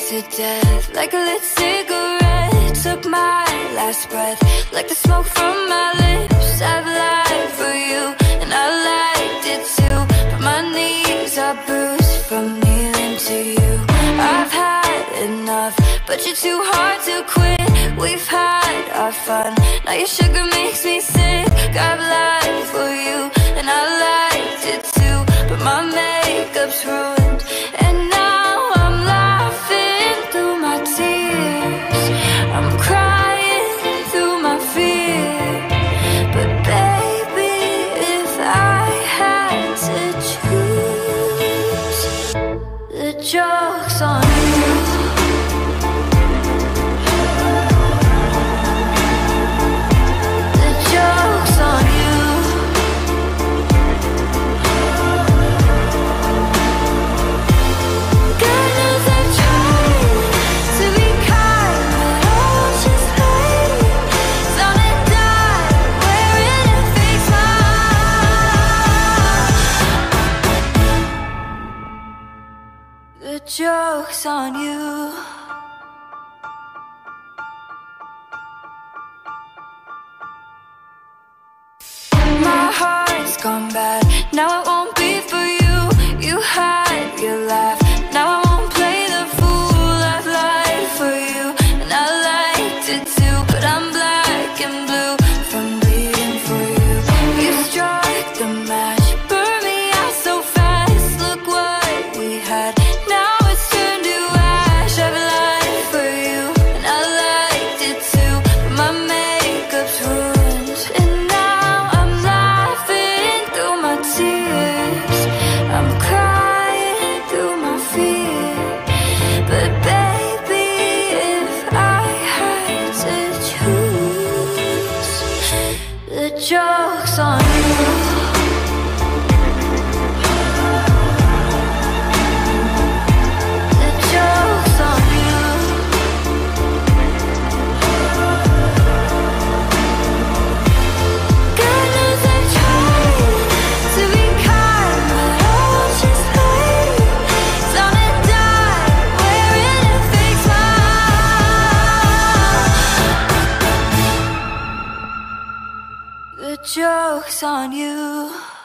to death, like a lit cigarette. Took my last breath, like the smoke from my lips. I've lied for you, and I liked it too, but my knees are bruised from kneeling to you. I've had enough, but you're too hard to quit. We've had our fun, now your sugar makes me sick. I've lied for you, and I liked it too, but my makeup's ruined, and now I'm laughing through my tears. I'm crying through my fear. But baby, if I had to choose, the joke's on you. The joke's on you. God knows I tried to be kind, but I'll just hate. Gonna die wearing a fake smile. The joke's on you. My heart's gone bad, now it won't be for you. You had your laugh, now I won't play the fool. I've lied for you, and I liked it too, but I'm black and blue from bleeding for you. You struck the match, burned me out so fast. Look what we had, now it's turned to ash. I've lied for you, and I liked it too, but my makeup's ruined, and now I'm laughing through my tears. I'm crying through my fear. But baby, if I had to choose, the joke's on you. The joke's on you. God knows I tried to be kind, but I'll just hate. Gonna die wearing a fake smile. The joke's on you.